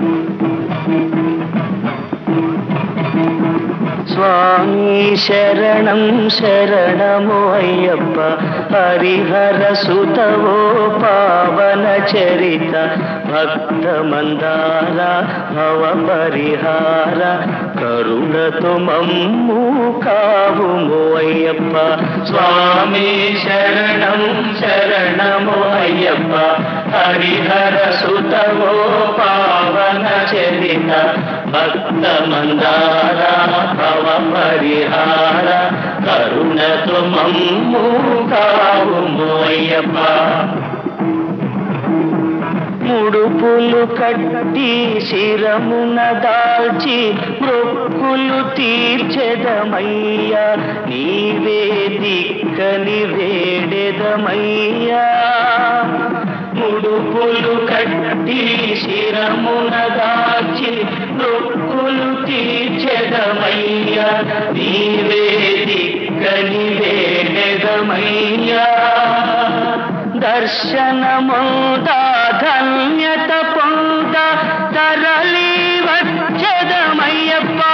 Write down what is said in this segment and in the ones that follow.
స్వామి శరణం శరణము అయ్యప్ప, హరిహర సుతవో పావన చరిత, భక్త మందార భవ పరిహార, కరుణతో మమ్ము కావుము అయ్యప్ప. స్వామి శరణం శరణము అయ్యప్ప, హరిహర సుతవో పావన చరిత, భక్త మందార భవ పరిహార, కరుణతో మమ్ము కావుము అయ్యప్ప. ముడుపులు కట్టి శిరమున దాల్చి మొక్కులు తీర్చెదమయ్యా, నీవే దిక్కని వేడెదమయ్యా. ముడుపులు కట్టి శిరమున దాల్చి మొక్కులు తీర్చెదమయ్యా, నీవే దిక్కని వేడెదమయ్యా. దర్శనముందా ధన్యత పొంద తరలి వచ్చదమయ్యప్ప,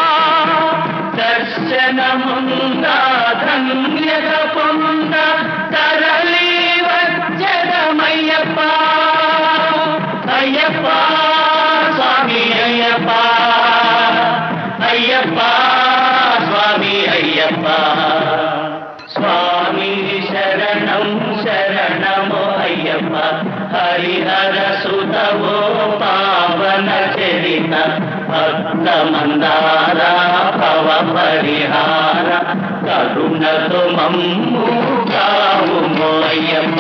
దర్శనముందా ధన్యత పొంద తరలి వచ్చదమయ్యప్ప. అయ్యప్ప స్వామి అయ్యప్ప, అయ్యప్ప స్వామి అయ్యప్ప. స్వామి శరణం శరణము అయ్యప్ప, హరిహర సుతవో పావన చరిత, భక్త మందార భవ పరిహార, కరుణతో మమ్ము కావుము అయ్యప్ప.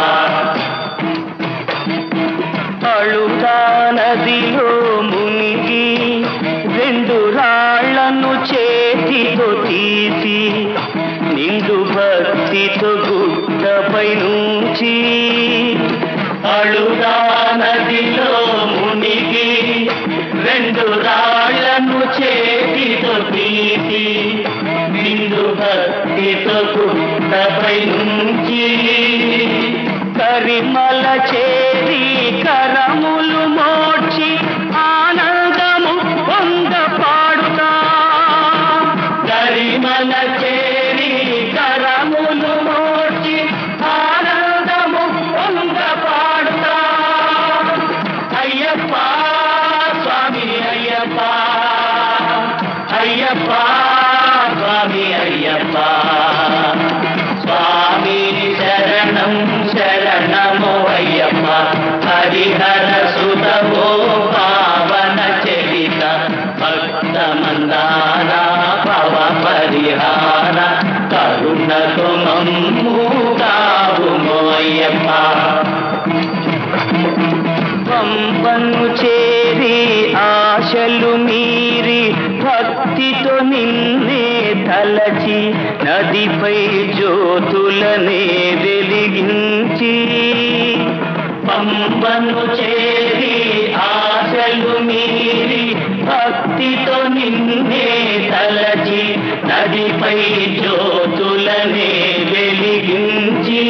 అళుతా నదిలో మునిగి రెండు రాళ్లను చేతితో తీసి, నిండు భక్తితో గుట్టపై నుంచి, అళుదా నదిలో మునిగి రెండు రాళ్లను చేతితో తీసి, నిండు భక్తితో గుట్టపై నుంచి, కరిమల చేరి కరములు మోడ్చి ఆనందము పొంద పాడుతా, కరిమల చేరి కరములు మోడ్చి ఆనందము పొంద పాడుతా. అయ్యప్ప స్వామి అయ్యప్ప, అయ్యప్ప స్వామి అయ్యప్ప. స్వామి శరణం శరణము అయ్యప్ప, హరిహర సుతవో పావన చరిత, భక్త మందార భవ పరిహార, కరుణతో మమ్ము కావుము అయ్యప్ప. పంపను చేరి ఆశలు మీరి భక్తితో నిన్నే తలచి, నదిపై జ్యోతులనే వెలిగించి, పంపను చేరి ఆశలు మీరి భక్తితో నిన్నే తలచి, నదిపై జ్యోతులనే వెలిగించి,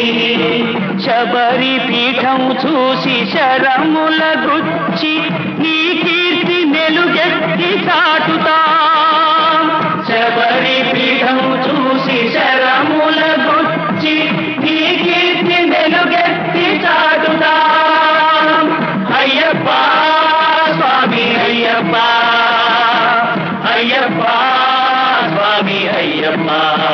శబరి పీఠం చూసి శరముల గుచ్చి, నీ కీర్తి మెలుగెత్తి చాటుతా. శబరి పీఠం చూసి శరముల గుచ్చి, నీ కీర్తి మెలుగెత్తి చాటుతా. అయ్యప్ప స్వామి అయ్యప్ప, అయ్యప్ప స్వామి అయ్యప్ప.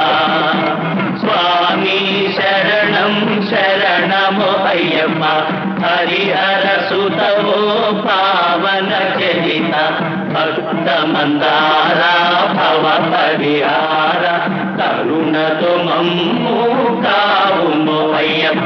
స్వామి శరణం శరణము అయ్యప్ప, హరిహర సుతవో పావన చరిత, భక్త మందార భవ పరిహార, కరుణతో మమ్ము కావుము అయ్యప్ప.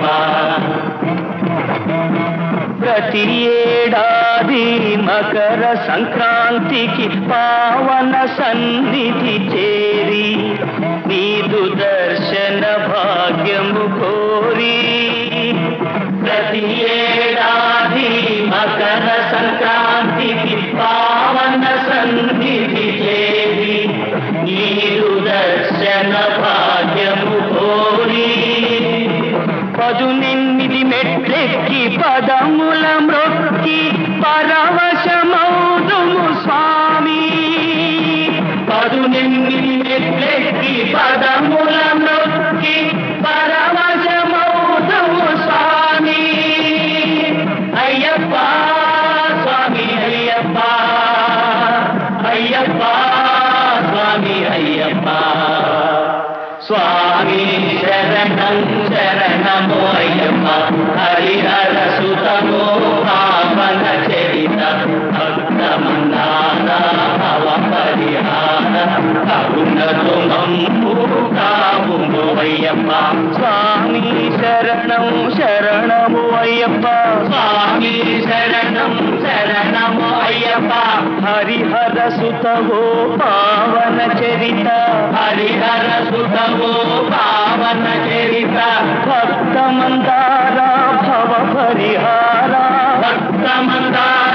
ప్రతి ఏడాది మకర సంక్రాంతికి పావన సన్నిధి చేరి, నీదు దర్శన భాగ్యము కోరి, ప్రతి ఏడాది మకర సంక్రాంతికి పావన సన్నిధి చేరి, నీదు దర్శన భాగ్యము కోరి, 18 మెట్లెక్కి పదముల మ్రొక్కి పరవశమ పదముల నొక్కి పరవశమౌతము స్వామి అయ్యప్ప స్వామి అయ్యప్ప అయ్యప్ప స్వామి అయ్యప్ప స్వామి శరణం శరణము అయ్యప్ప హరిహర సుతమో పావన చరిత భక్త మందార భవ పరిహార కరుణతో మమ్ము కావుము అయ్యప్ప స్వామి శరణం శరణము అయ్యప్ప స్వామి శరణం శరణము అయ్యప్ప హరిహర సుతమో పావన చరిత హరిహర సుతమో పావన చరిత భక్త మందార భవ పరిహార భక్త మందార